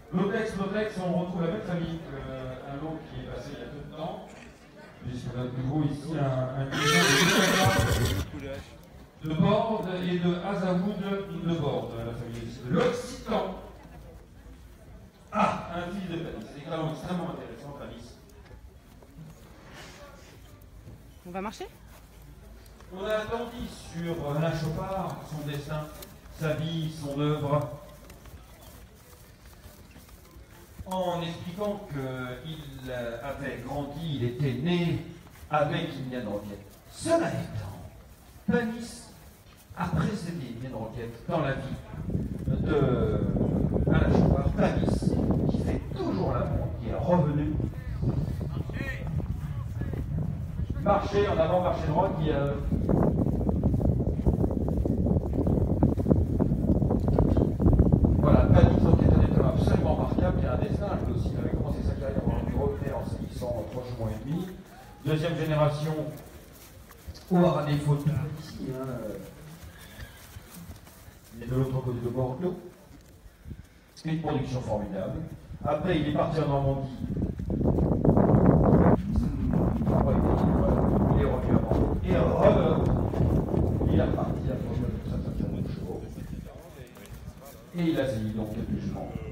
Lotex, on retrouve la même famille qu'un lot qui est passé il y a peu de temps, puisqu'on a de nouveau ici un de Borde et de Azawood de Borde, la famille ici de l'Occitan. Ah, un fils de Panis, c'est extrêmement intéressant, Panis. On va marcher? On a attendu sur Alain Chopard, son destin, sa vie, son œuvre, en expliquant qu'il avait grandi, il était né avec Indian Rocket. Cela étant, Panis a précédé Indian Rocket dans la vie de Alain Chopard. Panis, qui fait toujours la montre, qui est revenu. Marché en avant, marché droit, qui voilà, Panis, donc, est un état absolument remarquable, qui a un destin, lui aussi, il avait commencé sa carrière en Europe en 603 jours et demi. Deuxième génération, au à défaut de ici, il est de l'autre côté de Bordeaux. C'est une production formidable. Après, il est parti en Normandie. Il est revenu à Bordeaux. Et il est reparti à Bordeaux avec sa façon de chevaux. Et il a saisi donc quelques chevaux.